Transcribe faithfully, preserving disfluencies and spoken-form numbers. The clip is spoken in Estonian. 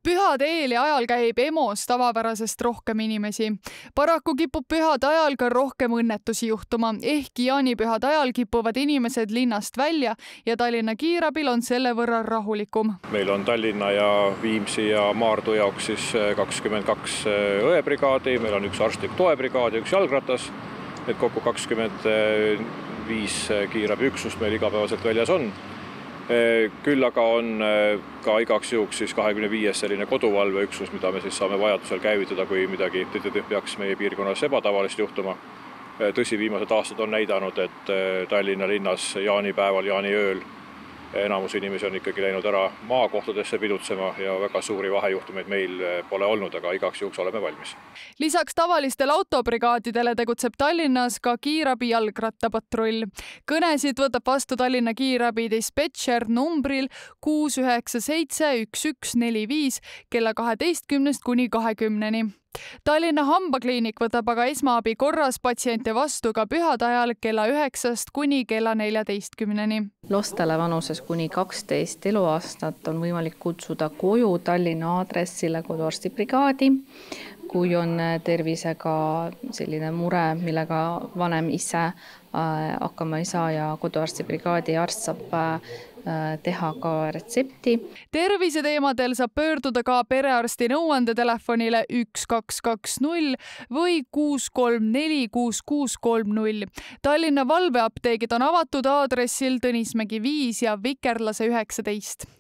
Pühade eel ja ajal käib EMO-s tavapärasest rohkem inimesi. Paraku kipub pühade ajal ka rohkem õnnetusi juhtuma, ehkki jaanipühade ajal kipuvad inimesed linnast välja ja Tallinna kiirabil on selle võrra rahulikum. Meil on Tallinna ja Viimsi ja Maardu jaoks siis kakskümmend kaks õebrigaadi, meil on üks arstlik toebrigaad ja üks jalgratas, et kokku kakskümmend viis kiirabiüksust meil igapäevaselt väljas on. Küll aga on ka igaks juhuks siis kahekümne viies selline koduvalveüksus, mida me siis saame vajadusel käivitada, kui midagi peaks meie piirkonnas ebatavalist juhtuma. Tõsi, viimased aastad on näidanud, et Tallinna linnas jaanipäeval, jaaniööl enamus inimesi on ikkagi läinud ära maakohtadesse pidutsema ja väga suuri vahejuhtumeid meil pole olnud, aga igaks juhuks oleme valmis. Lisaks tavalistel autobrigaadidele tegutseb Tallinnas ka kiirabi jalgrattapatrull. Kõnesid võtab vastu Tallinna kiirabi dispetšer numbril kuus üheksa seitse üks üks neli viis kella kaheteistkümnest kuni kahekümneni. Tallinna hambakliinik võtab aga esmaabi korras patsiente vastu ka pühade ajal kella üheksast kuni kella neljateistkümneni. Lastele vanuses kuni kaksteist eluaastat on võimalik kutsuda koju Tallinna aadressile koduarstibrigaadi, kui on tervisega selline mure, millega vanem ise hakkama ei saa ja koduarstibrigaadi arst saab teha ka retsepti. Terviseteemadel saab pöörduda ka perearsti nõuandetelefonile üks kaks kaks null või kuus kolm neli kuus kuus kolm null. Tallinna valveapteegid on avatud aadressil Tõnismägi viis ja Vikerlase üheksateist.